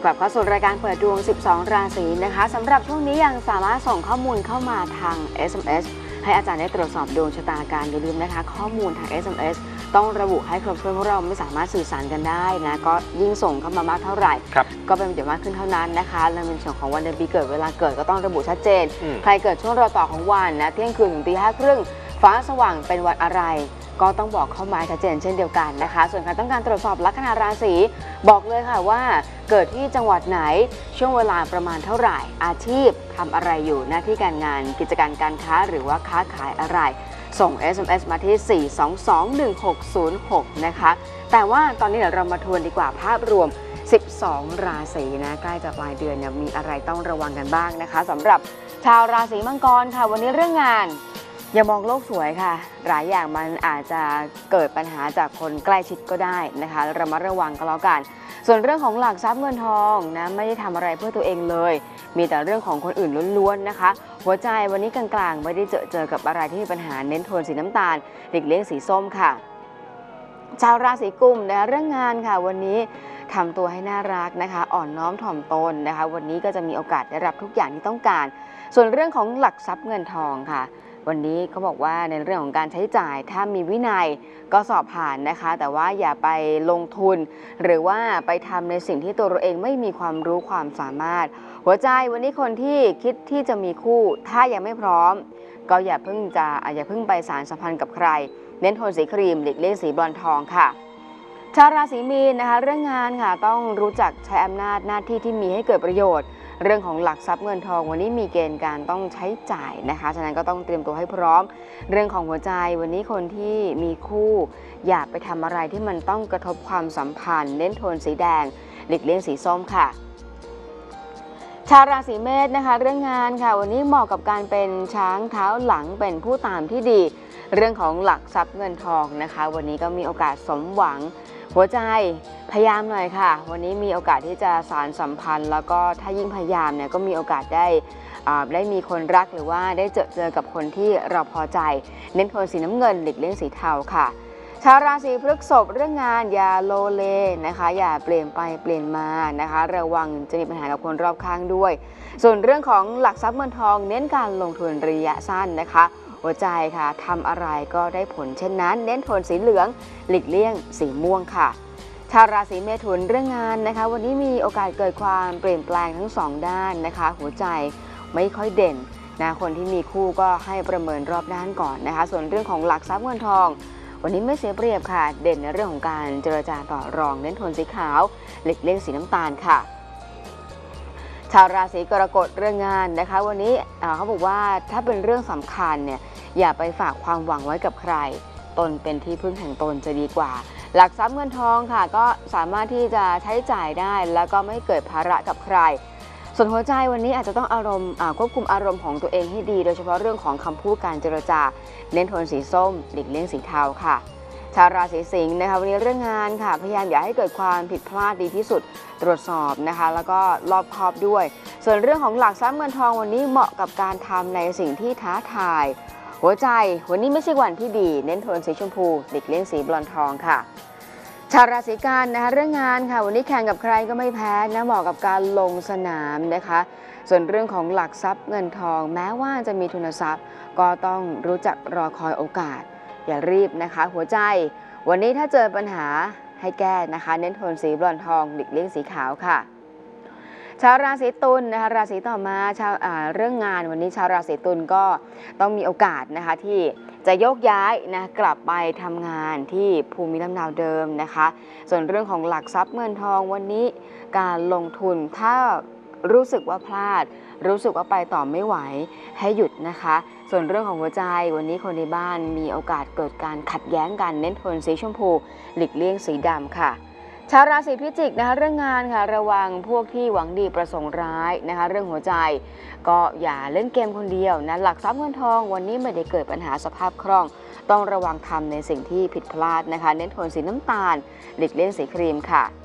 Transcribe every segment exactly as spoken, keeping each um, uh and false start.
กลับเข้าสู่รายการเปิดดวงสิบสองราศีนะคะสำหรับช่วงนี้ยังสามารถส่งข้อมูลเข้ามาทาง เอส เอ็ม เอส ให้อาจารย์ได้ตรวจสอบดวงชะตาการอย่าลืมนะคะข้อมูลทาง เอส เอ็ม เอส ต้องระบุให้ครบถ้วนเพราะเราไม่สามารถสื่อสารกันได้นะก็ยิ่งส่งเข้ามามากเท่าไหร่ก็เป็นประโยชน์มากขึ้นเท่านั้นนะคะและในส่วนของวันเดือนปีเกิดเวลาเกิดก็ต้องระบุชัดเจนใครเกิดช่วงรอยต่อของวันนะเที่ยงคืนถึงตีห้าครึ่งฟ้าสว่างเป็นวันอะไรก็ต้องบอกเข้ามาชัดเจนเช่นเดียวกันนะคะส่วนใครต้องการตรวจสอบลัคนาราศีบอกเลยค่ะว่าเกิดที่จังหวัดไหนช่วงเวลาประมาณเท่าไหร่อาชีพทำอะไรอยู่หน้าที่การงานกิจการการค้าหรือว่าค้าขายอะไรส่ง เอส เอ็ม เอส มาที่สี่ สอง สอง หนึ่ง หก ศูนย์ หกนะคะแต่ว่าตอนนี้เดี๋ยวเรามาทวนดีกว่าภาพรวมสิบสองราศีนะใกล้จะปลายเดือนเนี่ยมีอะไรต้องระวังกันบ้างนะคะสำหรับชาวราศีมังกรค่ะวันนี้เรื่องงานอย่ามองโลกสวยค่ะหลายอย่างมันอาจจะเกิดปัญหาจากคนใกล้ชิดก็ได้นะคะระมัดระวังก็แล้วกันส่วนเรื่องของหลักทรัพย์เงินทองนะไม่ได้ทำอะไรเพื่อตัวเองเลยมีแต่เรื่องของคนอื่นล้วนๆนะคะหัวใจวันนี้กลางๆไม่ได้เจอเจอกับอะไรที่มีปัญหาเน้นโทนสีน้ำตาลหลีกเลี่ยงสีส้มค่ะชาวราศีกุมนะคะเรื่องงานค่ะวันนี้ทำตัวให้น่ารักนะคะอ่อนน้อมถ่อมตนนะคะวันนี้ก็จะมีโอกาสได้รับทุกอย่างที่ต้องการส่วนเรื่องของหลักทรัพย์เงินทองค่ะวันนี้เขาบอกว่าในเรื่องของการใช้จ่ายถ้ามีวินัยก็สอบผ่านนะคะแต่ว่าอย่าไปลงทุนหรือว่าไปทำในสิ่งที่ตัวเราเองไม่มีความรู้ความสามารถหัวใจวันนี้คนที่คิดที่จะมีคู่ถ้ายังไม่พร้อมก็อย่าเพิ่งจะอย่าเพิ่งไปสารสัมพันธ์กับใครเน้นโทนสีครีมหลีกเลี่ยงสีบรอนซ์ทองค่ะชาวราศีมีนนะคะเรื่องงานค่ะต้องรู้จักใช้อำนาจหน้าที่ที่มีให้เกิดประโยชน์เรื่องของหลักทรัพย์เงินทองวันนี้มีเกณฑ์การต้องใช้จ่ายนะคะฉะนั้นก็ต้องเตรียมตัวให้พร้อมเรื่องของหัวใจวันนี้คนที่มีคู่อย่าไปทำอะไรที่มันต้องกระทบความสัมพันธ์เน้นโทนสีแดงหลีกเลี่ยงสีส้มค่ะชาวราศีเมษนะคะเรื่องงานค่ะวันนี้เหมาะกับการเป็นช้างเท้าหลังเป็นผู้ตามที่ดีเรื่องของหลักทรัพย์เงินทองนะคะวันนี้ก็มีโอกาสสมหวังหัวใจพยายามหน่อยค่ะวันนี้มีโอกาสที่จะสานสัมพันธ์แล้วก็ถ้ายิ่งพยายามเนี่ยก็มีโอกาสได้ได้มีคนรักหรือว่าได้เจอเจอกับคนที่เราพอใจเน้นโทนสีน้ำเงินหลีกเลี่ยงสีเทาค่ะชาวราศีพฤษภเรื่องงานอย่าโลเลนะคะอย่าเปลี่ยนไปเปลี่ยนมานะคะระวังจะมีปัญหากับคนรอบข้างด้วยส่วนเรื่องของหลักทรัพย์เงินทองเน้นการลงทุนระยะสั้นนะคะหัวใจค่ะทำอะไรก็ได้ผลเช่นนั้นเน้นโทนสีเหลืองหลีกเลี่ยงสีม่วงค่ะชาวราศีเมถุนเรื่องงานนะคะวันนี้มีโอกาสเกิดความเปลี่ยนแปลงทั้งสองด้านนะคะหัวใจไม่ค่อยเด่นนะคนที่มีคู่ก็ให้ประเมินรอบด้านก่อนนะคะส่วนเรื่องของหลักทรัพย์เงินทองวันนี้ไม่เสียเปรียบค่ะเด่นในเรื่องของการเจรจาต่อรองเน้นโทนสีขาวหลีกเลี่ยงสีน้ำตาลค่ะชาวราศีกรกฎเรื่องงานนะคะวันนี้เขาบอกว่าถ้าเป็นเรื่องสำคัญเนี่ยอย่าไปฝากความหวังไว้กับใครตนเป็นที่พึ่งแห่งตนจะดีกว่าหลักทรัพย์เงินทองค่ะก็สามารถที่จะใช้จ่ายได้แล้วก็ไม่เกิดภาระกับใครส่วนหัวใจวันนี้อาจจะต้องอารมณ์ควบคุมอารมณ์ของตัวเองให้ดีโดยเฉพาะเรื่องของคำพูดการเจรจาเน้นโทนสีส้มหลีกเลี่ยงสีเทาค่ะชาวราศีสิงห์นะคะวันนี้เรื่องงานค่ะพยายามอย่าให้เกิดความผิดพลาดดีที่สุดตรวจสอบนะคะแล้วก็รอบคอบด้วยส่วนเรื่องของหลักทรัพย์เงินทองวันนี้เหมาะกับการทำในสิ่งที่ท้าทายหัวใจวันนี้ไม่ใช่วันที่ดีเน้นโทนสีชมพูหลีกเลี่ยงสีบลอนด์ทองค่ะชาวราศีกันนะคะเรื่องงานค่ะวันนี้แข่งกับใครก็ไม่แพ้นะเหมาะกับการลงสนามนะคะส่วนเรื่องของหลักทรัพย์เงินทองแม้ว่าจะมีทุนทรัพย์ก็ต้องรู้จักรอคอยโอกาสอย่ารีบนะคะหัวใจวันนี้ถ้าเจอปัญหาให้แก้นะคะเน้นโทนสีบลอนด์ทองหลีกเลี่ยงสีขาวค่ะชาวราศีตุลนะคะราศีต่อมาชาวเรื่องงานวันนี้ชาวราศีตุลก็ต้องมีโอกาสนะคะที่จะโยกย้ายนะกลับไปทำงานที่ภูมิลำเนาเดิมนะคะส่วนเรื่องของหลักทรัพย์เงินทองวันนี้การลงทุนถ้ารู้สึกว่าพลาดรู้สึกว่าไปต่อไม่ไหวให้หยุดนะคะส่วนเรื่องของหัวใจวันนี้คนในบ้านมีโอกาสเกิดการขัดแย้งกันเน้นโทนสีชมพูหลีกเลี่ยงสีดำค่ะชาวราศีพิจิกนะคะเรื่องงานค่ะระวังพวกที่หวังดีประสงค์ร้ายนะคะเรื่องหัวใจก็อย่าเล่นเกมคนเดียวนะหลักทรัพย์เงินทองวันนี้ไม่ได้เกิดปัญหาสภาพคล่องต้องระวังทำในสิ่งที่ผิดพลาดนะคะเน้นโทนสีน้ำตาลหลีกเลี่ยงสีครีมค่ะ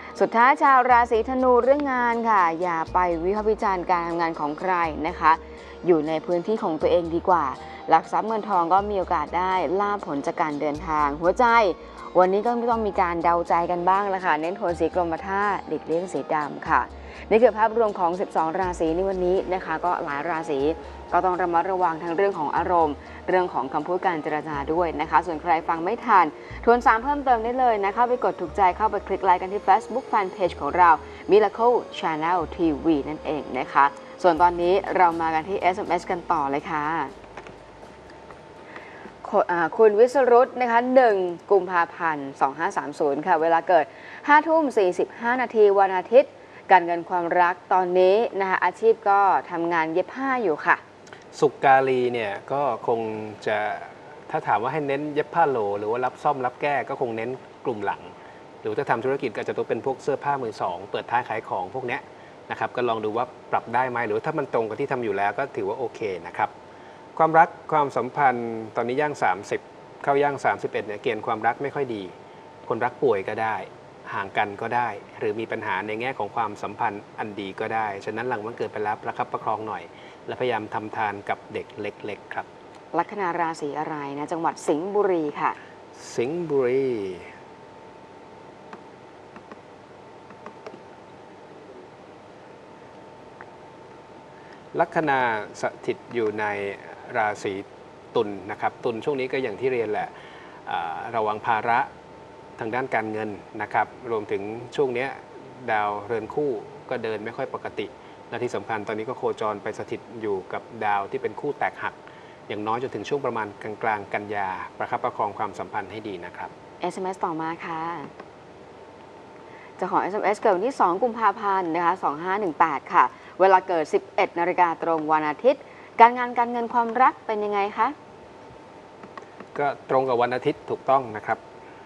สุดท้ายชาวราศีธนูเรื่องงานค่ะอย่าไปวิพากษ์วิจารณ์การทำงานของใครนะคะอยู่ในพื้นที่ของตัวเองดีกว่าหลักทรัพย์เงินทองก็มีโอกาสได้ลาภผลจากการเดินทางหัวใจวันนี้ก็ต้องมีการเดาใจกันบ้างแล้วค่ะเน้นโทนสีกรมท่าหลีกเลี่ยงสีดำค่ะนี่คือภาพรวมของสิบสองราศีในวันนี้นะคะก็หลายราศีก็ต้องระมัดระวังทั้งเรื่องของอารมณ์เรื่องของคำพูดการเจรจาด้วยนะคะส่วนใครฟังไม่ทันทวนซ้ำเพิ่มเติมได้เลยนะเข้าไปกดถูกใจเข้าไปคลิกไลค์กันที่ Facebook Fanpage ของเรา Miracle Channel ที วี นั่นเองนะคะส่วนตอนนี้เรามากันที่ เอส เอ็ม เอส กันต่อเลยค่ะคุณวิศรุตนะคะหนึ่งกุมภาพันธ์สองห้าสามศูนย์ค่ะเวลาเกิดห้าทุ่มสี่สิบห้านาทีวันอาทิตย์การเงินความรักตอนนี้นะคะอาชีพก็ทำงานเย็บผ้าอยู่ค่ะสุกาลีเนี่ยก็คงจะถ้าถามว่าให้เน้นเย็บผ้าโหลหรือว่ารับซ่อมรับแก้ก็คงเน้นกลุ่มหลังหรือถ้าทำธุรกิจก็จะต้องเป็นพวกเสื้อผ้ามือสองเปิดท้ายขายของพวกเนี้ยนะครับก็ลองดูว่าปรับได้ไหมหรือถ้ามันตรงกับที่ทำอยู่แล้วก็ถือว่าโอเคนะครับความรักความสัมพันธ์ตอนนี้ย่างสามสิบเข้าย่างสามสิบเอ็ดเนี่ยเกณฑ์ความรักไม่ค่อยดีคนรักป่วยก็ได้ห่างกันก็ได้หรือมีปัญหาในแง่ของความสัมพันธ์อันดีก็ได้ฉะนั้นหลังวันเกิดไปแล้วประคับประคองหน่อยและพยายามทำทานกับเด็กเล็กๆครับลัคนาราศีอะไรนะจังหวัดสิงห์บุรีค่ะสิงห์บุรีลัคนาสถิตอยู่ในราศีตุลนะครับตุลช่วงนี้ก็อย่างที่เรียนแหละระวังภาระทางด้านการเงินนะครับรวมถึงช่วงนี้ดาวเรือนคู่ก็เดินไม่ค่อยปกติและที่สำคัญตอนนี้ก็โคจรไปสถิตอยู่กับดาวที่เป็นคู่แตกหักอย่างน้อยจนถึงช่วงประมาณกลางๆกันยาประคับประคองความสัมพันธ์ให้ดีนะครับเอส เอ็ม เอส ต่อมาค่ะจะขอ เอส เอ็ม เอส เกิดวันที่สองกุมภาพันธ์นะคะสองห้าหนึ่งแปดค่ะเวลาเกิดสิบเอ็ดนาฬิกาตรงวันอาทิตย์การงานการเงินความรักเป็นยังไงคะก็ตรงกับวันอาทิตย์ถูกต้องนะครับ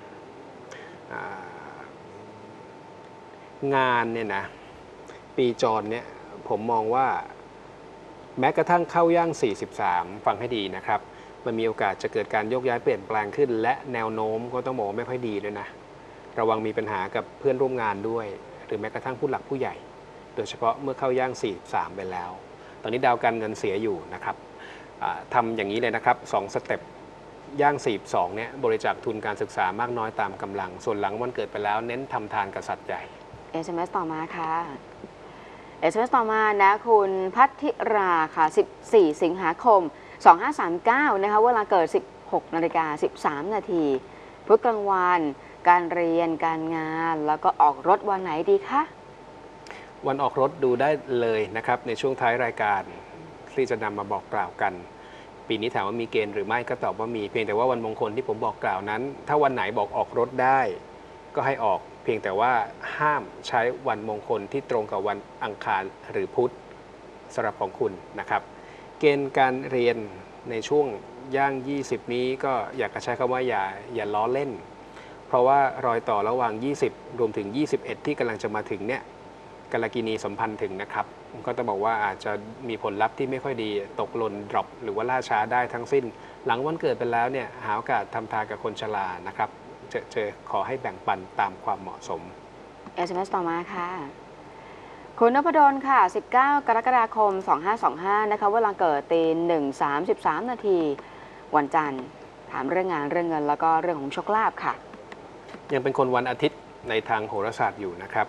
งานเนี่ยนะปีจรเนี่ยผมมองว่าแม้กระทั่งเข้าย่างสี่สิบสามฟังให้ดีนะครับมันมีโอกาสจะเกิดการโยกย้ายเปลี่ยนแปลงขึ้นและแนวโน้มก็ต้องบอกไม่ค่อยดีด้วยนะระวังมีปัญหากับเพื่อนร่วมงานด้วยหรือแม้กระทั่งผู้หลักผู้ใหญ่โดยเฉพาะเมื่อเข้าย่างสี่สิบสามไปแล้วตอนนี้ดาวการเงินเสียอยู่นะครับทำอย่างนี้เลยนะครับสองสเต็ปย่างสี่สิบสองเนี่ยบริจาคทุนการศึกษามากน้อยตามกำลังส่วนหลังวันเกิดไปแล้วเน้นทำทานกับสัตว์ใหญ่เอส เอ็ม เอส ต่อมาค่ะ เอส เอ็ม เอส ต่อมานะคุณพัทธิราค่ะสิบสี่สิงหาคมสองห้าสามเก้านะคะเวลาเกิดสิบหกนาฬิกาสิบสามนาทีพุธกลางวันการเรียนการงานแล้วก็ออกรถวันไหนดีคะวันออกรถดูได้เลยนะครับในช่วงท้ายรายการที่จะนำมาบอกกล่าวกันปีนี้ถามว่ามีเกณฑ์หรือไม่ก็ตอบว่ามีเพียงแต่ว่าวันมงคลที่ผมบอกกล่าวนั้นถ้าวันไหนบอกออกรถได้ก็ให้ออกเพียงแต่ว่าห้ามใช้วันมงคลที่ตรงกับวันอังคารหรือพุธสำหรับของคุณนะครับเกณฑ์การเรียนในช่วงย่างยี่สิบนี้ก็อยากจะใช้คำว่าอย่าอย่าล้อเล่นเพราะว่ารอยต่อระหว่างยี่สิบรวมถึงยี่สิบเอ็ดที่กำลังจะมาถึงเนี่ยกัลกินีสัมพันธ์ถึงนะครับก็จะบอกว่าอาจจะมีผลลัพธ์ที่ไม่ค่อยดีตกหล่นดรอปหรือว่าล่าช้าได้ทั้งสิ้นหลังวันเกิดไปแล้วเนี่ยหาโอกาสทำทานกับคนชรานะครับเจอเจอขอให้แบ่งปันตามความเหมาะสมเอส เอ็ม เอส ต่อมาค่ะคุณนพดลค่ะสิบเก้ากรกฎาคมสองห้าสองห้านะคะเวลาเกิดตีหนึ่งสามสิบสามนาทีวันจันทร์ถามเรื่องงานเรื่องเงินแล้วก็เรื่องของโชคลาภค่ะยังเป็นคนวันอาทิตย์ในทางโหราศาสตร์อยู่นะครับ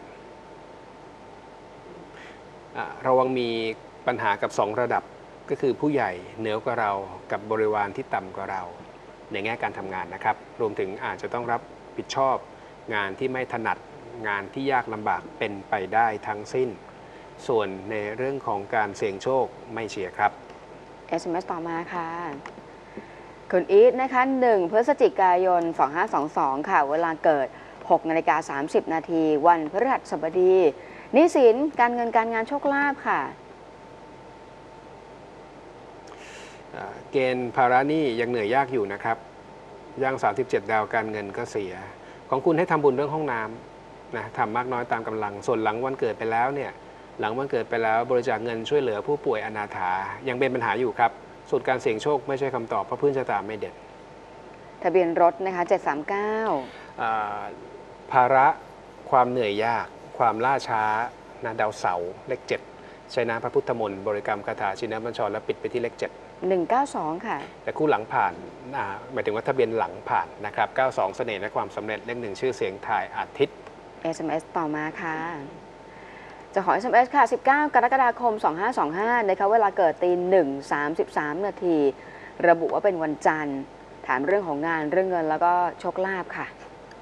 เราวังมีปัญหากับสองระดับก็คือผู้ใหญ่เหนือกว่าเรากับบริวารที่ต่ำกว่าเราในแง่การทำงานนะครับรวมถึงอาจจะต้องรับผิดชอบงานที่ไม่ถนัดงานที่ยากลำบากเป็นไปได้ทั้งสิ้นส่วนในเรื่องของการเสี่ยงโชคไม่เชียร์ครับเอส เอ็ม เอส ต่อมาค่ะคุณอีทนะคะหนึ่งพฤศจิกายนสองห้าสองสองค่ะเวลาเกิดหกนาฬิกาสามสิบนาทีวันพฤหัสบดีหนี้สินการเงินการงานโชคลาภค่ะเกณฑ์ภาระหนี้ยังเหนื่อยยากอยู่นะครับย่างสามสิบเจ็ดดาวการเงินก็เสียของคุณให้ทำบุญเรื่องห้องน้ำนะทำมากน้อยตามกำลังส่วนหลังวันเกิดไปแล้วเนี่ยหลังวันเกิดไปแล้วบริจาคเงินช่วยเหลือผู้ป่วยอนาถายังเป็นปัญหาอยู่ครับส่วนการเสี่ยงโชคไม่ใช่คำตอบเพราะพื้นชะตาไม่เด่นทะเบียนรถนะคะเจ็ดสามเก้าภาระความเหนื่อยยาก ความล่าช้านะดาวเสาร์เลขเจ็ดใช้น้ำพระพุทธมนต์บริกรรมคาถาชินบัญชรแล้วปิดไปที่เลขเจ็ดหนึ่งเก้าสองค่ะแต่คู่หลังผ่านอ่าหมายถึงว่าทะเบียนหลังผ่านนะครับเก้าสองเสน่ห์และความสำเร็จเลขหนึ่งชื่อเสียงถ่ายอาทิตย์เอส เอ็ม เอส ต่อมาค่ะ จะขอ เอส เอ็ม เอส ค่ะ สิบเก้ากรกฎาคมสองห้าสองห้านะคะเวลาเกิดตีหนึ่งสามสิบสามนาที ระบุว่าเป็นวันจันทร์ ถามเรื่องของงานเรื่องเงินแล้วก็โชคลาภค่ะ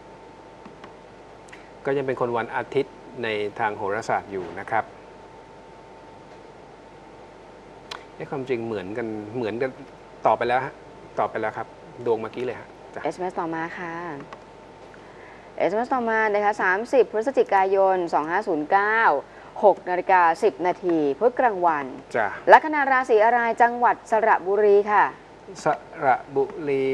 ก็ยังเป็นคนวันอาทิตย์ในทางโหราศาสตร์อยู่นะครับให้ความจริงเหมือนกันเหมือนกันต่อไปแล้วฮะต่อไปแล้วครับดวงเมื่อกี้เลยฮะจ้ะเอส เอ็ม เอส ต่อมาค่ะ เอส เอ็ม เอส ต่อมานะคะสามสิบพฤศจิกายนสองห้าศูนย์เก้า หกนาฬิกาสิบนาทีพุธกลางวันจ้ะลัคนาราศีอะไรจังหวัดสระบุรีค่ะสระบุรี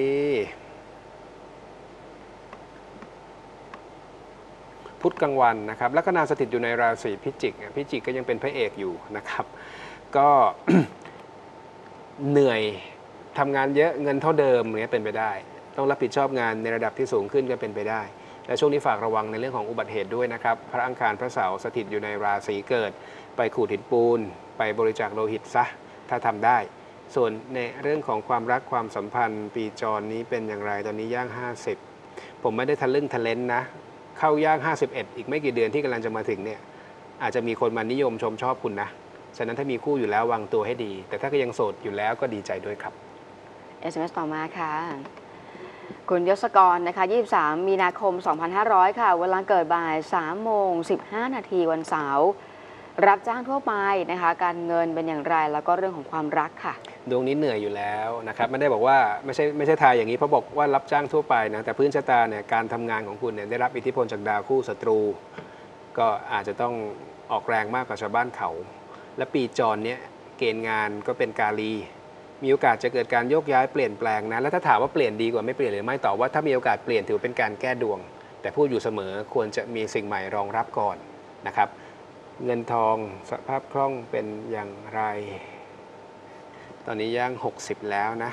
พุธกลางวันนะครับลัคนาสถิตอยู่ในราศีพิจิกพิจิกก็ยังเป็นพระเอกอยู่นะครับก็ เหนื่อยทำงานเยอะเงินเท่าเดิมเนี้ยเป็นไปได้ ต้องรับผิดชอบงานในระดับที่สูงขึ้นก็เป็นไปได้และช่วงนี้ฝากระวังในเรื่องของอุบัติเหตุด้วยนะครับพระอังคารพระเสาร์สถิตอยู่ในราศีเกิดไปขูดหินปูนไปบริจาคโลหิตซะถ้าทำได้ส่วนในเรื่องของความรักความสัมพันธ์ปีจรนี้เป็นอย่างไรตอนนี้ย่างห้าสิบผมไม่ได้ทะลึ่งทะเลนนะเข้าย่างห้าสิบเอ็ดอีกไม่กี่เดือนที่กำลังจะมาถึงเนี่ยอาจจะมีคนมานิยมชมชอบคุณนะฉะนั้นถ้ามีคู่อยู่แล้ววางตัวให้ดีแต่ถ้าก็ยังโสดอยู่แล้วก็ดีใจด้วยครับเอส เอ็ม เอส ต่อมาค่ะ คุณยศกรนะคะยี่สิบสามมีนาคมสองพันห้าร้อยค่ะเวลาเกิดบ่ายสามโมงสิบห้านาทีวันเสาร์รับจ้างทั่วไปนะคะการเงินเป็นอย่างไรแล้วก็เรื่องของความรักค่ะดวงนี้เหนื่อยอยู่แล้วนะครับไม่ได้บอกว่าไม่ใช่ไม่ใช่ทายอย่างนี้เพราะบอกว่ารับจ้างทั่วไปนะแต่พื้นชะตาเนี่ยการทำงานของคุณเนี่ยได้รับอิทธิพลจากดาวคู่ศัตรูก็อาจจะต้องออกแรงมากกว่าชาวบ้านเขาและปีจรเนี่ยเกณฑ์งานก็เป็นกาลีมีโอกาสจะเกิดการโยกย้ายเปลี่ยนแปลงนะแล้วถ้าถามว่าเปลี่ยนดีกว่าไม่เปลี่ยนหรือไม่ตอบว่าถ้ามีโอกาสเปลี่ยนถือเป็นการแก้ดวงแต่พูดอยู่เสมอควรจะมีสิ่งใหม่รองรับก่อนนะครับเงินทองสภาพคล่องเป็นอย่างไรตอนนี้ย่างหกสิบแล้วนะ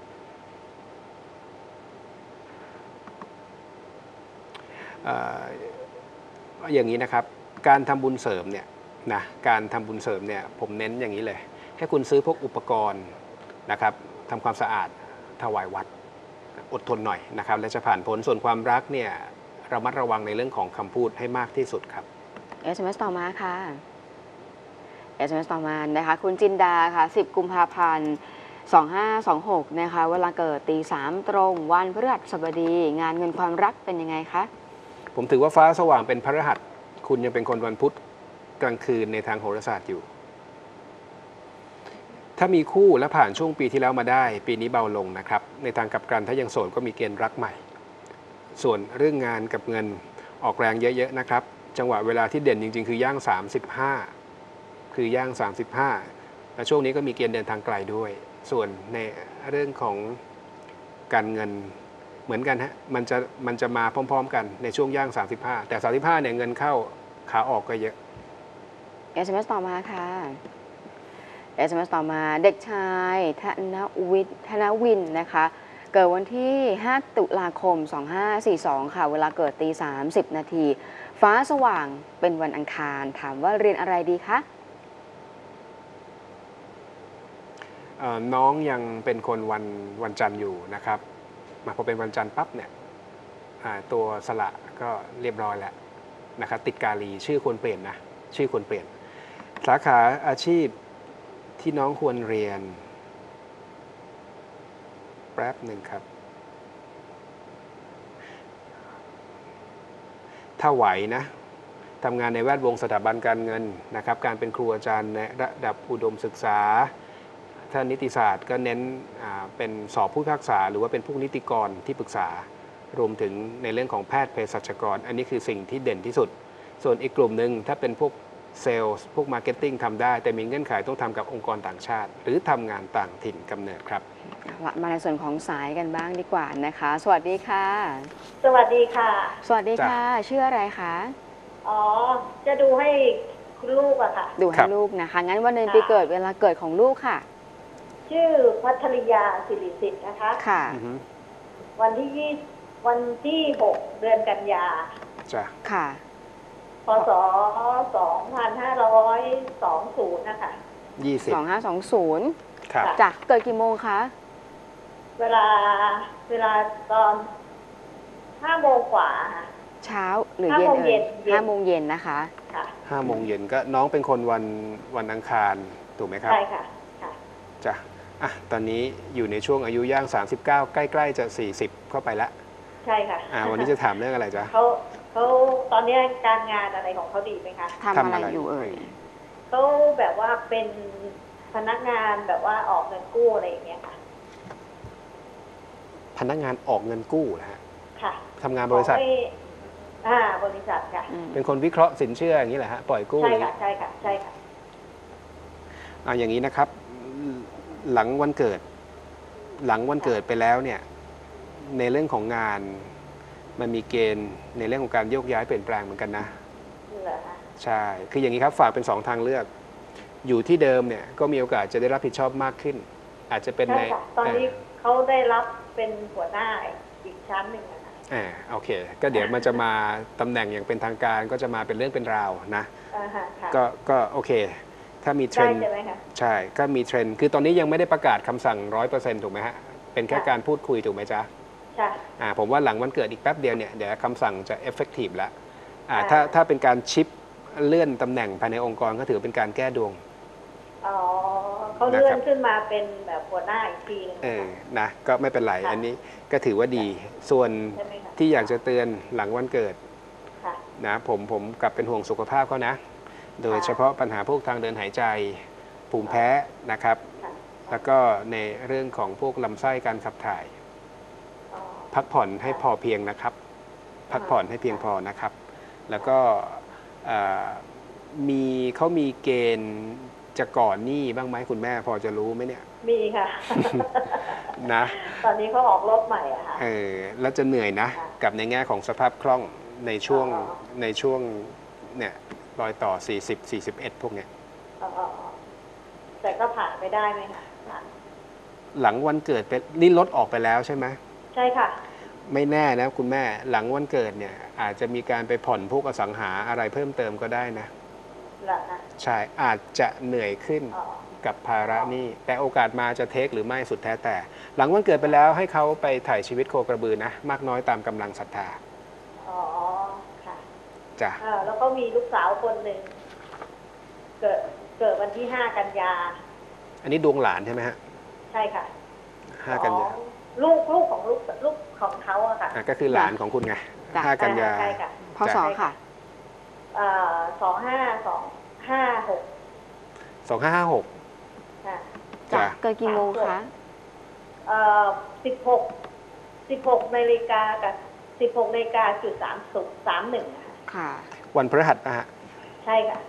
เอ่ออย่างนี้นะครับการทำบุญเสริมเนี่ยนะการทำบุญเสริมเนี่ยผมเน้นอย่างนี้เลยให้คุณซื้อพวกอุปกรณ์นะครับทำความสะอาดถวายวัดอดทนหน่อยนะครับและจะผ่านพ้นส่วนความรักเนี่ยระมัดระวังในเรื่องของคำพูดให้มากที่สุดครับเอส เอ็ม เอส ต่อมาค่ะ เอส เอ็ม เอส ต่อมานะคะคุณจินดาค่ะสิบกุมภาพันธ์สองห้าสองหกนะคะเวลาเกิดตีสามตรงวันพฤหัสบดีงานเงินความรักเป็นยังไงคะผมถือว่าฟ้าสว่างเป็นพฤหัสคุณยังเป็นคนวันพุธกลางคืนในทางโหราศาสตร์อยู่ถ้ามีคู่และผ่านช่วงปีที่แล้วมาได้ปีนี้เบาลงนะครับในทางกลับกันถ้ายังโสดก็มีเกณฑ์รักใหม่ส่วนเรื่องงานกับเงินออกแรงเยอะๆนะครับจังหวะเวลาที่เด่นจริงๆคือย่างสามสิบห้าคือย่างสามสิบห้าและช่วงนี้ก็มีเกณฑ์เดินทางไกลด้วยส่วนในเรื่องของการเงินเหมือนกันฮะมันจะมันจะมาพร้อมๆกันในช่วงย่างสามสิบห้าแต่สามสิบห้าเนี่ยเงินเข้าขาออกก็เยอะเอส เอ็ม เอส ต่อมาค่ะ เอส เอ็ม เอส ต่อมาเด็กชายธนวิทย์ธนวินนะคะเกิดวันที่ห้าตุลาคมสองห้าสี่สองค่ะเวลาเกิดตีสามสิบนาทีฟ้าสว่างเป็นวันอังคารถามว่าเรียนอะไรดีคะน้องยังเป็นคนวันวันจันทร์อยู่นะครับมาพอเป็นวันจันทร์ปั๊บเนี่ยตัวสละก็เรียบร้อยแล้วนะครับติดกาลีชื่อควรเปลี่ยนนะชื่อควรเปลี่ยนสาขาอาชีพที่น้องควรเรียนแป๊บหนึ่งครับถ้าไหวนะทำงานในแวดวงสถาบันการเงินนะครับการเป็นครูอาจารย์ในระดับอุดมศึกษาถ้านิติศาสตร์ก็เน้นเป็นสอบผู้พิพากษาหรือว่าเป็นผู้นิติกรที่ปรึกษารวมถึงในเรื่องของแพทย์เภสัชกรอันนี้คือสิ่งที่เด่นที่สุดส่วนอีกกลุ่มหนึ่งถ้าเป็นพวกเซลล์พวกมาร์เก็ตติ้งทำได้แต่มีเงื่อนไขต้องทำกับองค์กรต่างชาติหรือทำงานต่างถิ่นกำเนิดครับมาในส่วนของสายกันบ้างดีกว่านะคะสวัสดีค่ะสวัสดีค่ะสวัสดีค่ะชื่ออะไรคะอ๋อจะดูให้คุณลูกอะค่ะดูให้ลูกนะคะงั้นวันเดือนปีเกิดเวลาเกิดของลูกค่ะชื่อพัทรยาสิริสิทธิ์นะคะค่ะวันที่ยี่วันที่หกเดือนกันยาจ้ะค่ะพศสองพันห้าร้อยสองศูนย์นะคะยี่สิบสองห้าสองศูนย์ครับค่ะจ้ะเกิดกี่โมงคะเวลาเวลาตอนห้าโมงกว่าค่ะเช้าหรือห้าเย็นโมงเอ่ยเย็นห้าโมงเย็นนะคะค่ะห้าโมงเย็นก็น้องเป็นคนวันวันอังคารถูกไหมครับใช่ค่ะค่ะจ้ะอ่ะตอนนี้อยู่ในช่วงอายุย่าง สามสิบเก้า ใกล้ๆจะ สี่สิบ เข้าไปละใช่ค่ะอ่าวันนี้จะถามเรื่องอะไรจ๊ะเขาเขาตอนนี้การงานอะไรของเขาดีไหมคะทำทำอะไรอะไรอยู่เอ่ยเขาแบบว่าเป็นพนักงานแบบว่าออกเงินกู้อะไรอย่างเงี้ยค่ะพนักงานออกเงินกู้นะฮะค่ะทำงานบริษัทขอให้อ่าบริษัทค่ะอืมเป็นคนวิเคราะห์สินเชื่ออย่างนี้แหละฮะปล่อยกู้ใช่อย่างค่ะนี้ใช่ค่ะใช่ค่ะอ่าอย่างนี้นะครับ หลังวันเกิด หลังวันเกิดไปแล้วเนี่ย ในเรื่องของงานมันมีเกณฑ์ในเรื่องของการโยกย้ายเปลี่ยนแปลงเหมือนกันนะเหรอคะใช่ คืออย่างนี้ครับฝากเป็นสองทางเลือก อยู่ที่เดิมเนี่ยก็มีโอกาสจะได้รับผิดชอบมากขึ้น อาจจะเป็นใช่ในค่ะตอนนี้เขาได้รับเป็นหัวหน้าอีกชั้นหนึ่งนะคะอ่าโอเค ก็เดี๋ยวมันจะมาตำแหน่งอย่างเป็นทางการก็จะมาเป็นเรื่องเป็นราวนะอ่าฮะค่ะก็ก็โอเค ถ้ามีเทรได้นด์ใช่ไหมคะใช่ ก็มีเทรนด์ คือตอนนี้ยังไม่ได้ประกาศคำสั่งร้อยเปอร์เซ็นต์ถูกไหมฮะ เป็นแค่ค่ะการพูดคุยถูกไหมจ๊ะใช่อ่าผมว่าหลังวันเกิดอีกแป๊บเดียวเนี่ยเดี๋ยวคำสั่งจะ effective แล้วอ่าค่ะถ้าถ้าเป็นการชิปเลื่อนตำแหน่งภายในองค์กรก็ถือเป็นการแก้ดวงอ๋อเขาเลื่อนะครันบขึ้นมาเป็นแบบหัวหน้าอีกทีหนึงเออนะคะนะ ก็ไม่เป็นไรค่ะอันนี้ก็ถือว่าดี ส่วนใช่ไหมคะที่อยากจะเตือนหลังวันเกิดค่ะนะผมผมกลับเป็นห่วงสุขภาพเขานะ โดยค่ะเฉพาะปัญหาพวกทางเดินหายใจ ภูมิแพ้นะครับค่ะแล้วก็ในเรื่องของพวกลำไส้การขับถ่ายอ๋อพักผ่อนให้พอเพียงนะครับ พักผ่อนให้เพียงพอนะครับ แล้วก็เอ่อมีเขามีเกณฑ์จะก่อนหนี้บ้างไหมคุณแม่พอจะรู้ไหมเนี่ยมีค่ะนะตอนนี้เขาออกรถใหม่อะค่ะเออแล้วจะเหนื่อยนะค่ะกับในแง่ของสภาพคล่องในช่วงอ๋อในช่วงเนี่ยรอยต่อ สี่สิบ สี่สิบเอ็ด พวกเนี้ยอ๋ออ๋ออ๋อแต่ก็ผ่านไปได้ไหมคะผ่านหลังวันเกิดเป็นนี่ลดออกไปแล้วใช่ไหมใช่ค่ะไม่แน่นะคุณแม่หลังวันเกิดเนี่ยอาจจะมีการไปผ่อนพวกอสังหาอะไรเพิ่มเติมก็ได้นะเหรอคะใช่อาจจะเหนื่อยขึ้นอ๋อกับภาระหนี้แต่โอกาสมาจะเทคหรือไม่สุดแท้แต่ หลังวันเกิดไปแล้วให้เขาไปถ่ายชีวิตโคกระบือนะ มากน้อยตามกำลังศรัทธาอ๋อ ค่ะจ้ะเออแล้วก็มีลูกสาวคนหนึ่งเกิดเกิดวันที่ห้ากันยาอันนี้ดวงหลานใช่ไหมฮะใช่ค่ะห้ากันยาของลูกลูกของลูกลูกของเขาอะค่ะอ่ะก็คือหลานของคุณไงจ้ะห้ากันยาใช่ค่ะพศค่ะสองห้าสองห้าหกสองห้าห้าหกค่ะจ้ะจ้ะเกิดกี่โมงคะสิบหกสิบหกนาฬิกากับสิบหกนาฬิกาจุดสามสุสามหนึ่งค่ะค่ะวันพฤหัสนะฮะใช่ค่ะ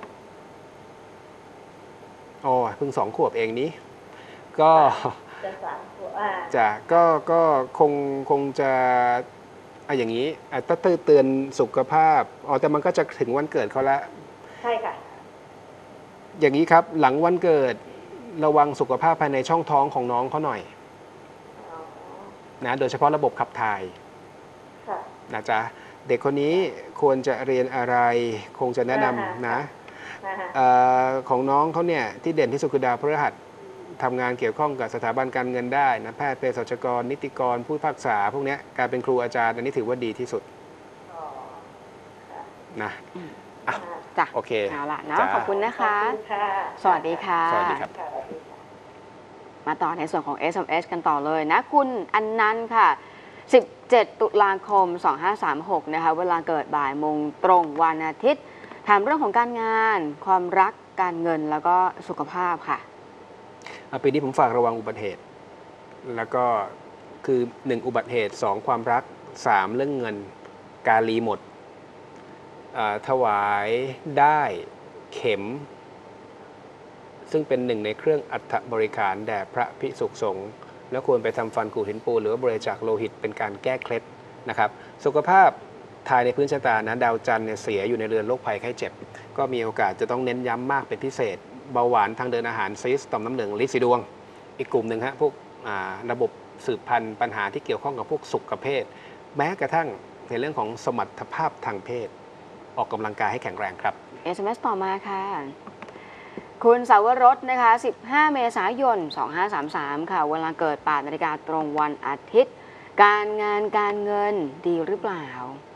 โอ้เพิ่งสองขวบเองนี้ ก็จะสามขวบอ่าจะก็ก็คงคงจะอะอย่างนี้อ่ะถ้าเตือนสุขภาพอ๋อแต่มันก็จะถึงวันเกิดเขาแล้วใช่ค่ะอย่างนี้ครับหลังวันเกิดระวังสุขภาพภายในช่องท้องของน้องเขาหน่อยอ๋อนะโดยเฉพาะระบบขับถ่ายค่ะนะจ๊ะเด็กคนนี้ควรจะเรียนอะไรคงจะแนะนำนะนะคะเออของน้องเขาเนี่ยที่เด่นที่สุดคือดาวพฤหัสทำงานเกี่ยวข้องกับสถาบันการเงินได้นะแพทย์เภสัชกร นิติกร ผู้พิพากษาพวกเนี้ยการเป็นครูอาจารย์อันนี้ถือว่าดีที่สุดอ๋อค่ะนะอ่าจ้ะโอเคเอาล่ะเนาะจ้ะขอบคุณนะคะขอบคุณค่ะสวัสดีค่ะสวัสดีครับค่ะสวัสดีค่ะมาต่อในส่วนของ เอส เอ็ม เอส กันต่อเลยนะ คุณอันนันต์ค่ะ สิบเจ็ด ตุลาคม สองห้าสามหก นะคะ เวลาเกิดบ่ายโมงตรงวันอาทิตย์ ถามเรื่องของการงาน ความรัก การเงิน แล้วก็สุขภาพค่ะอ่ะปีนี้ผมฝากระวังอุบัติเหตุ แล้วก็คือหนึ่งอุบัติเหตุสองความรักสามเรื่องเงินกาลีหมดอ่าถวายได้เข็ม ซึ่งเป็นหนึ่งในเครื่องอัฐบริขารแด่พระภิกษุสงฆ์แล้วควรไปทำฟันกูหินปูนหรือว่าบริจาคโลหิตเป็นการแก้เคล็ดนะครับ สุขภาพทายในพื้นชะตานะดาวจันทร์เนี่ยเสียอยู่ในเรือนโรคภัยไข้เจ็บ ก็มีโอกาสจะต้องเน้นย้ำมากเป็นพิเศษ เบาหวานทางเดินอาหารซีสต่อมน้ำเหลืองลินสีดวง อีกกลุ่มหนึ่งฮะพวกอ่าระบบสืบพันธุ์ปัญหาที่เกี่ยวข้องกับพวกสุขภาพแม้กระทั่งในเรื่องของสมรรถภาพทางเพศออกกำลังกายให้แข็งแรงครับเอส เอ็ม เอส ต่อมาค่ะ คุณสาวรสนะคะ สิบห้า เมษายน สองห้าสามสาม ค่ะ เวลาเกิด แปด นาฬิกาตรงวันอาทิตย์ การงานการเงินดีหรือเปล่า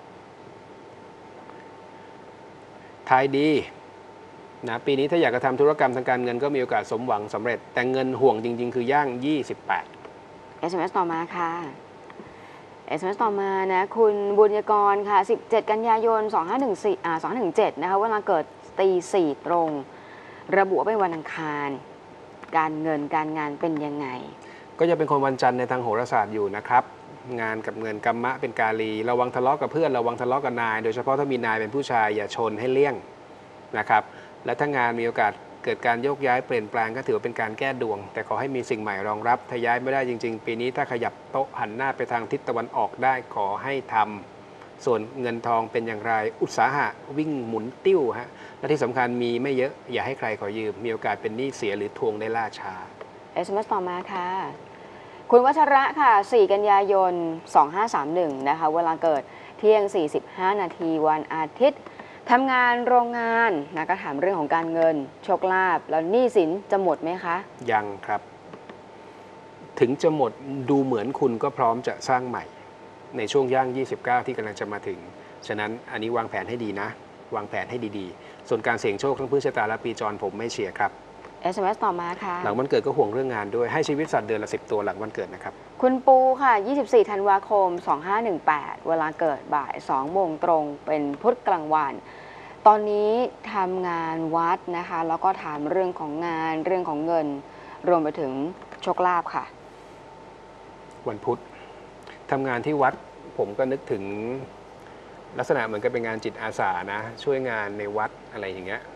ทายดีนะปีนี้ถ้าอยากจะทำธุรกรรมทางการเงินก็มีโอกาสสมหวังสำเร็จ แต่เงินห่วงจริง ๆ คือย่าง ยี่สิบแปดเอส เอ็ม เอส ต่อมาค่ะ เอส เอ็ม เอส ต่อมานะ คุณบุญยกรค่ะ สิบเจ็ด กันยายน สองห้าหนึ่งสี่ อ่า สองห้าหนึ่งเจ็ด นะคะ เวลาเกิดตีสี่ตรง ระบุว่าเป็นวันอังคาร การเงินการงานเป็นยังไงก็จะเป็นคนวันจันทร์ในทางโหราศาสตร์อยู่นะครับ งานกับเงินกัมมะเป็นกาลีระวังทะเลาะกับเพื่อนระวังทะเลาะกับนาย โดยเฉพาะถ้ามีนายเป็นผู้ชายอย่าชนให้เลี่ยงนะครับและถ้างานมีโอกาสเกิดการโยกย้ายเปลี่ยนแปลงก็ถือว่าเป็นการแก้ดวง แต่ขอให้มีสิ่งใหม่รองรับถ้าย้ายไม่ได้จริงๆ ปีนี้ถ้าขยับโต๊ะหันหน้าไปทางทิศตะวันออกได้ขอให้ทำส่วนเงินทองเป็นอย่างไรอุตสาหะวิ่งหมุนติ้วฮะและที่สำคัญมีไม่เยอะอย่าให้ใครขอยืมมีโอกาสเป็นหนี้เสียหรือทวงได้ล่าช้าเอส เอ็ม เอส ต่อมาค่ะ คุณวัชระค่ะ สี่ กันยายน สองห้าสามหนึ่ง นะคะ เวลาเกิดเที่ยง สี่สิบห้า นาทีวันอาทิตย์ ทำงานโรงงานนะก็ถามเรื่องของการเงิน โชคลาภ แล้วหนี้สินจะหมดไหมคะยังครับ ถึงจะหมดดูเหมือนคุณก็พร้อมจะสร้างใหม่ ในช่วงย่าง ยี่สิบเก้า ที่กำลังจะมาถึง ฉะนั้นอันนี้วางแผนให้ดีนะ วางแผนให้ดีๆ ส่วนการเสี่ยงโชคทั้งพื้นชะตาและปีจรผมไม่เชียร์ครับเอส เอ็ม เอส ต่อมาค่ะหลังวันเกิดก็ห่วงเรื่องงานด้วยให้ชีวิตสัตว์เดือนละสิบตัวหลังวันเกิดนะครับคุณปูค่ะ ยี่สิบสี่ ธันวาคม สองห้าหนึ่งแปด เวลาเกิดบ่าย สอง โมงตรง เป็นพุธกลางวัน ตอนนี้ทำงานวัดนะคะ แล้วก็ถามเรื่องของงาน เรื่องของเงิน รวมไปถึงโชคลาภค่ะวันพุธทำงานที่วัดผมก็นึกถึงลักษณะเหมือนกับเป็นงานจิตอาสานะช่วยงานในวัดอะไรอย่างเงี้ย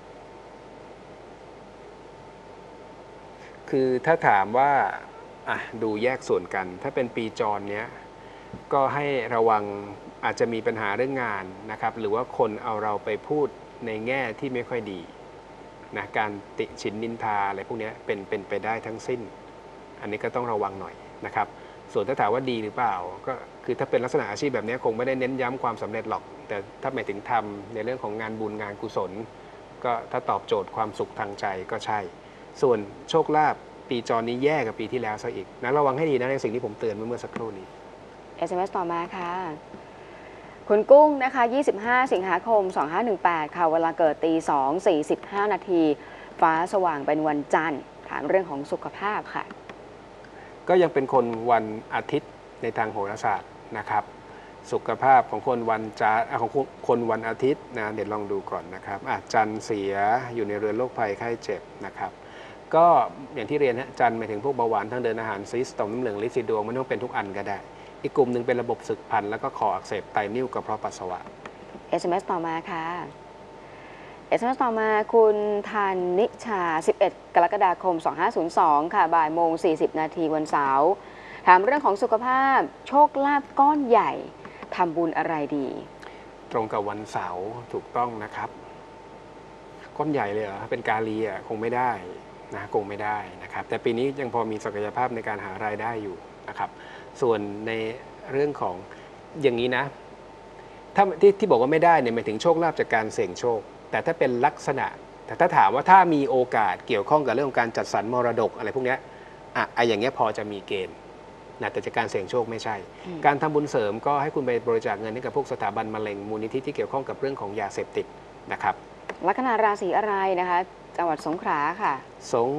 คือถ้าถามว่าอ่ะดูแยกส่วนกัน ถ้าเป็นปีจรเนี้ยก็ให้ระวังอาจจะมีปัญหาเรื่องงานนะครับหรือว่าคนเอาเราไปพูดในแง่ที่ไม่ค่อยดีนะการติฉินนินทาอะไรพวกนี้เป็นเป็นไปได้ทั้งสิ้นอันนี้ก็ต้องระวังหน่อยนะครับส่วนถ้าถามว่าดีหรือเปล่าก็คือถ้าเป็นลักษณะอาชีพแบบนี้คงไม่ได้เน้นย้ำความสำเร็จหรอกแต่ถ้าหมายถึงทำในเรื่องของงานบุญงานกุศลก็ถ้าตอบโจทย์ความสุขทางใจก็ใช่ส่วนโชคลาภปีจรนี้แย่กับปีที่แล้วซะอีกนะระวังให้ดีนะในสิ่งที่ผมเตือนเมื่อสักครู่นี้เอส เอ็ม เอส ต่อมาค่ะ คุณกุ้งนะคะ ยี่สิบห้า สิงหาคม สองห้าหนึ่งแปด ค่ะ เวลาเกิดตีสอง สี่สิบห้า นาที ฟ้าสว่างเป็นวันจันทร์ ถามเรื่องของสุขภาพค่ะก็ยังเป็นคนวันอาทิตย์ในทางโหราศาสตร์นะครับ สุขภาพของคนวันจันทร์ของคนวันอาทิตย์นะเดี๋ยวลองดูก่อนนะครับอ่ะจันทร์เสียอยู่ในเรือนโรคภัยไข้เจ็บนะครับก็อย่างที่เรียนฮะจันทร์หมายถึงพวกเบาหวานทางเดินอาหารซีสต่อมน้ำเหลืองลินสีดวงไม่ต้องเป็นทุกอันก็ได้ อีกกลุ่มหนึ่งเป็นระบบสึกพันธุ์แล้วก็คออักเสบไตนิ่วกระเพาะปัสสาวะเอส เอ็ม เอส ต่อมาค่ะ เอส เอ็ม เอส ต่อมาคุณธันนิชา สิบเอ็ด กรกฎาคม สองห้าศูนย์สอง ค่ะ บ่ายโมง สี่สิบ นาทีวันเสาร์ ถามเรื่องของสุขภาพ โชคลาภก้อนใหญ่ ทำบุญอะไรดีตรงกับวันเสาร์ถูกต้องนะครับก้อนใหญ่เลยเหรอเป็นกาลีอ่ะคงไม่ได้นะคงไม่ได้นะครับแต่ปีนี้ยังพอมีศักยภาพในการหารายได้อยู่นะครับส่วนในเรื่องของอย่างนี้นะถ้าที่ที่บอกว่าไม่ได้เนี่ยหมายถึงโชคลาภจากการเสี่ยงโชคแต่ถ้าเป็นลักษณะแต่ถ้าถามว่าถ้ามีโอกาสเกี่ยวข้องกับเรื่องของการจัดสรรมรดกอะไรพวกนี้อ่ะไอ้อย่างเงี้ยพอจะมีเกณฑ์นะแต่จากการเสี่ยงโชคไม่ใช่ การทำบุญเสริมก็ให้คุณไปบริจาคเงินให้กับพวกสถาบันมะเร็งมูลนิธิที่เกี่ยวข้องกับเรื่องของยาเสพติดนะครับลัคนาราศีอะไรนะคะ จังหวัดสงขลาค่ะสง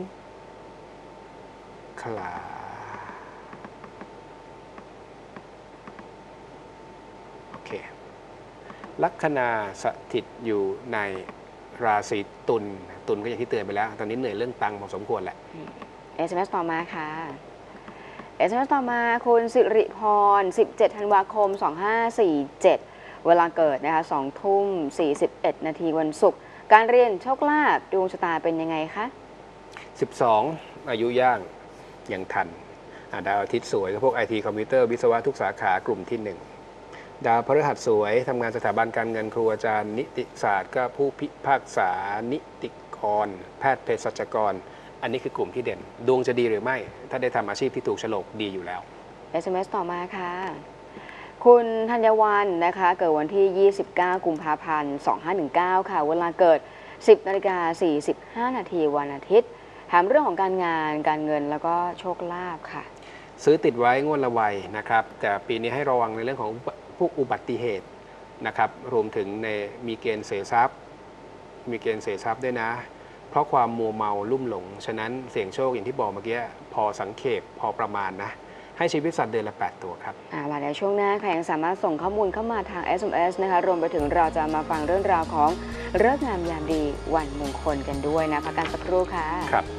ขลาโอเคลัคนาสถิตอยู่ในราศีตุลตุลก็อย่างที่เตือนไปแล้วตอนนี้เหนื่อยเรื่องตังค์พอสมควรแหละเอส เอ็ม เอส ต่อมาค่ะ เอส เอ็ม เอส ต่อมาคุณสิริพร สิบเจ็ด ธันวาคม สองห้าสี่เจ็ด เวลาเกิดนะคะสองทุ่มสี่สิบเอ็ด นาทีวันศุกร์ การเรียนโชคลาภดวงชะตาเป็นยังไงคะสิบสอง อายุย่างยังทันอ่ะดาวอาทิตย์สวยก็พวก ไอ ที คอมพิวเตอร์วิศวะทุกสาขากลุ่มที่หนึ่งดาวพฤหัสสวยทำงานสถาบันการเงินครูอาจารย์นิติศาสตร์ก็ผู้พิพากษานิติกร แพทย์เภสัชกร อันนี้คือกลุ่มที่เด่นดวงจะดีหรือไม่ถ้าได้ทำอาชีพที่ถูกโฉลกดีอยู่แล้วเอส เอ็ม เอส ต่อมาค่ะคุณธัญวันนะคะเกิดวันที่ ยี่สิบเก้า กุมภาพันธ์ สองพันห้าร้อยสิบเก้า ค่ะเวลาเกิด สิบนาฬิกาสี่สิบห้า นาทีวันอาทิตย์ถามเรื่องของการงานการเงินแล้วก็โชคลาภค่ะซื้อติดไว้งวดละไวนะครับแต่ปีนี้ให้ระวังในเรื่องของพวกอุบัติเหตุนะครับรวมถึงในมีเกณฑ์เสียทรัพย์มีเกณฑ์เสียทรัพย์ด้วยนะเพราะความมัวเมาลุ่มหลงฉะนั้นเสี่ยงโชคอย่างที่บอกเมื่อกี้พอสังเขปพอประมาณนะให้ชีวิตสัตว์เดือนละแปดตัวครับอ่ามาในช่วงหน้าค่ะยังสามารถส่งข้อมูลเข้ามาทาง เอส เอ็ม เอส นะคะรวมไปถึงเราจะมาฟังเรื่องราวของฤกษ์งามยามดีวันมงคลกันด้วยนะพักกันสักครู่ค่ะครับ